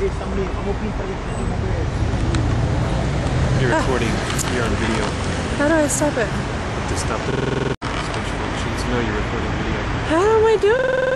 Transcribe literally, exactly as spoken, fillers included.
You're recording. You're on video. How do I stop it? To stop the switch functions. No, you're recording video. How am I doing?